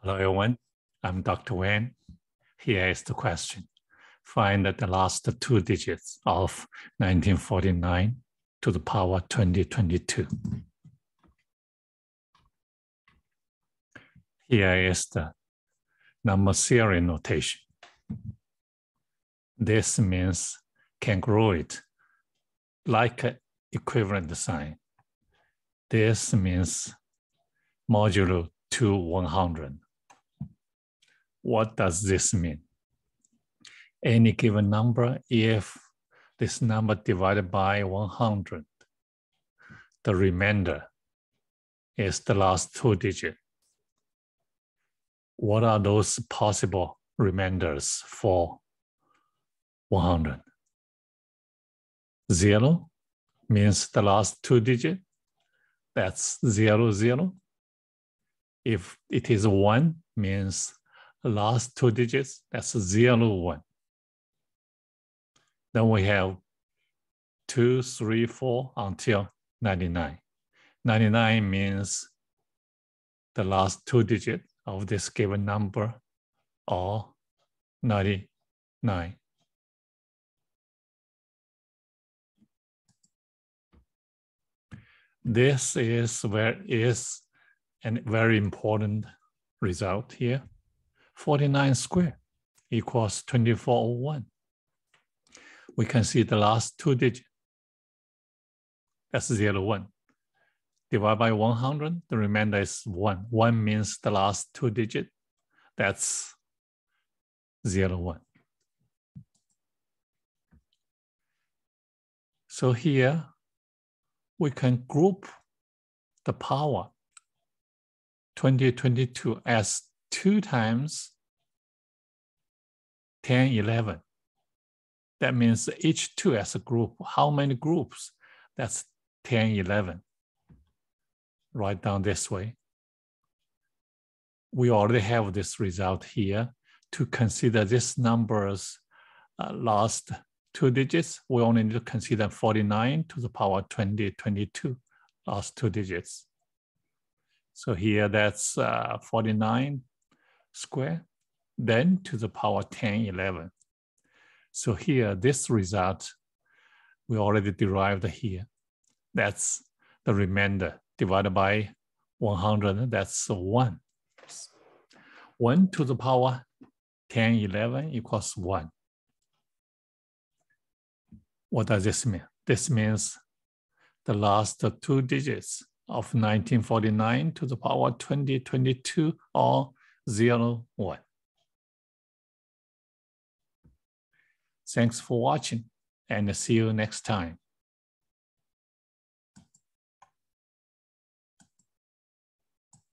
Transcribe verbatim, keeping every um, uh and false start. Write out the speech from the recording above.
Hello, everyone. I'm Doctor Wen. Here is the question. Find the last two digits of nineteen forty-nine to the power twenty twenty-two. Here is the number series notation. This means congruent, like an equivalent sign. This means modulo to one hundred. What does this mean? Any given number, if this number divided by one hundred, the remainder is the last two digits. What are those possible remainders for one hundred? Zero means the last two digits. That's zero, zero. If it is one, means the last two digits, that's zero, one. Then we have two, three, four until ninety-nine. ninety-nine means the last two digits of this given number are ninety-nine. This is where is a very important result here. forty-nine squared equals twenty-four oh one. We can see the last two digits. That's zero, one. Divide by one hundred, the remainder is one. one means the last two digits. That's zero, one. So here, we can group the power twenty twenty-two as two times ten eleven. That means each two as a group. How many groups? That's ten eleven. Write down this way. We already have this result here. To consider this number's uh, last two digits, we only need to consider forty-nine to the power twenty twenty-two, last two digits. So here that's uh, forty-nine squared, then to the power ten eleven. So here, this result, we already derived here. That's the remainder divided by one hundred, that's one. one to the power ten eleven equals one. What does this mean? This means the last two digits of nineteen forty-nine to the power twenty twenty-two are zero, one. Thanks for watching and see you next time.